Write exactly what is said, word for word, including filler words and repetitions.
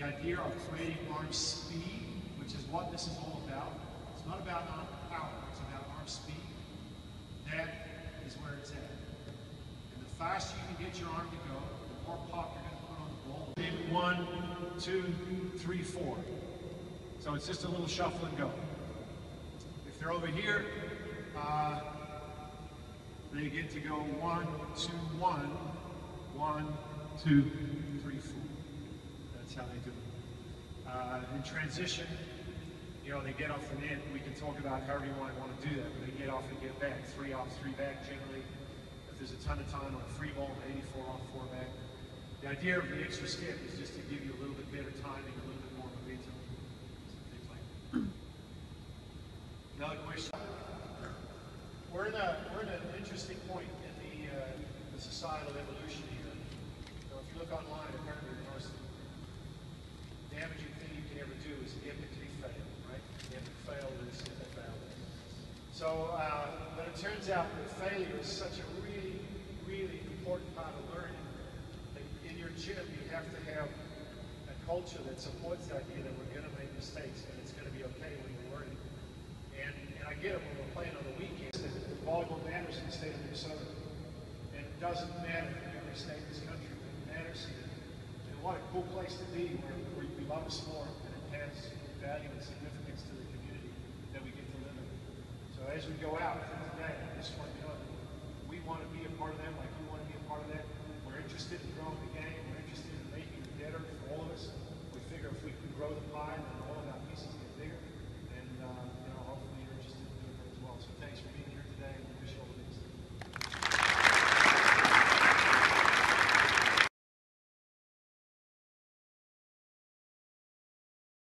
the idea of creating arm speed, which is what this is all about. It's not about arm power, it's about arm speed. That is where it's at. And the faster you can get your arm to go, the more pop you're going to put on the ball. Maybe one, two, three, four. So it's just a little shuffle and go. If they're over here, uh, they get to go one, two, one, one, two, three, four. That's how they do it. Uh, in transition, you know, they get off the net. We can talk about however you might want to do that, but they get off and get back. Three off, three back generally. If there's a ton of time on a free ball, eighty-four off, four back. The idea of the extra skip is just to give you a little bit better timing, a little bit more momentum, things like that. Another question. We're in a we're in an interesting point in the uh, the societal evolution here. So if you look online, apparently the most damaging thing you can ever do is epically fail, right? Epic fail is epic fail. So, uh, but it turns out that failure is such a really, really important part of learning. That in your gym, you have to have a culture that supports the idea that we're going to make mistakes and it's going to be okay when we're learning. And, and I get it when we're playing on the weekends. Volleyball matters in the state of Minnesota. And it doesn't matter in every state in this country, but it matters here. And what a cool place to be where, where we love a sport and it has value and significance to the community that we get to live in. So as we go out today, I just want you to know that we want to be a part of that like you want to be a part of that.